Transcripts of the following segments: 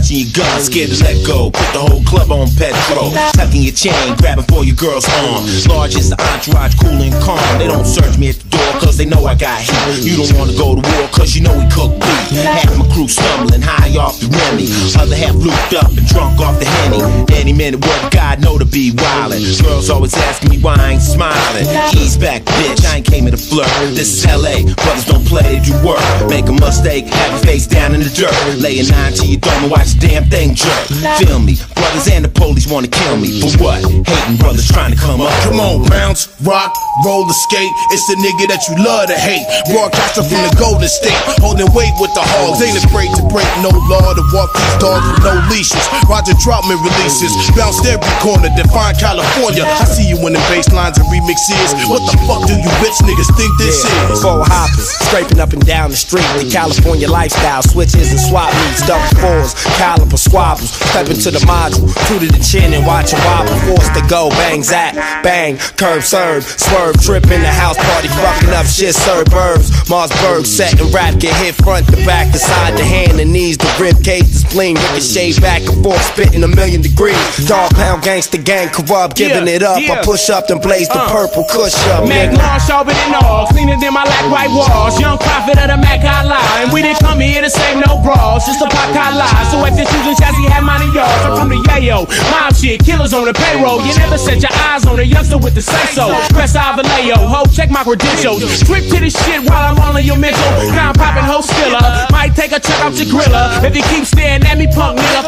clutching your gun, scared to let go. Put the whole club on petrol. Tucking your chain, grabbing for your girl's arm. Large as the entourage, cool and calm. They don't search me at the door, cause they know I got heat. You don't wanna go to war, cause you know we cook beef. Half my crew stumbling high off the Remy. Other half looped up and drunk off the Henny. Any minute, what God know to be wildin'. Girls always asking me why I ain't smiling. Ease back, bitch, I ain't came here to flirt. This is LA, brothers don't play, they do work. Make a mistake, have your face down in the dirt. Lay a 9 till you don't watch the damn thing jerk. Feel me, brothers and the police wanna kill me. For what? Hating brothers trying to come up. Come on, bounce, rock, roller skate. It's the nigga that you love to hate. Broadcaster from the Golden State, holding weight with the hogs. Ain't afraid to break no law, to walk these dogs with no leashes. Roger Troutman releases, bounced every corner, define California. I see you in the bass lines and remixes. What the fuck do you bitch niggas think this is? Four hoppers, scraping up and down the street. The California lifestyle, switches and swap meets, double fours, caliber squabbles. Step into the module, two to the chin and watch it wobble. Forced to go, bang, zap, bang, curb, serve, swerve, trip in the house party, fucking up shit, serve herbs. Marsburg, set and rap, get hit front to back, the side, the hand, the knees, the rib cage, the spleen, ricochet back and forth, spitting a million degrees. Dog pound, gangsta gang, corrupt, giving it up. I push up and blaze the purple cush up. Mac long, sharper than all, cleaner than my lack white walls. Young prophet of the Mac Allah, and we didn't come here to save no bras, just a pop Allah. So if this using chassis had money yards, I'm from the yayo, mob shit, killers on the payroll. You never set your eyes on a youngster with the say so. Press Vallejo, ho, check my credentials. Trip to this shit while I'm on your mental. Crown popping, ho, stiller. Might take a check out your griller. If you keep staring at me, punk nigga,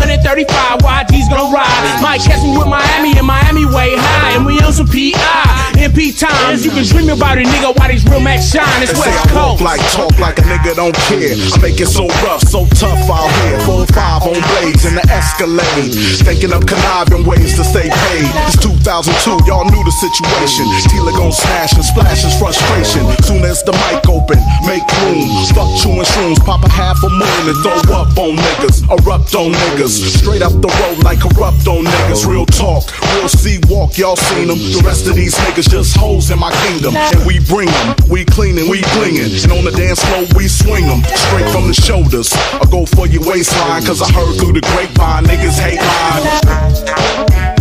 535 YG's gon' ride. Might catch me with Miami and Miami way high, and we on some PI. MP times, you can dream about it, nigga, why these real Max shine. It's West Coast. Talk like a nigga don't care. I make it so rough, so tough out here. 4-5 on blades in the Escalade. Thinking up conniving ways to stay paid. It's 2002, y'all knew the situation. Tila gon' smash and splash his frustration. Soon as the mic open, make room. Fuck chewing shrooms, pop a half a moon and throw up on niggas. Erupt on niggas. Straight up the road like corrupt on niggas. Real talk, real sea walk, y'all seen them. The rest of these niggas just hoes in my kingdom. And we bring them, we cleanin', we blingin'. And on the dance floor we swing them. Straight from the shoulders. I go for your waistline, cause I heard through the grapevine niggas hate mine.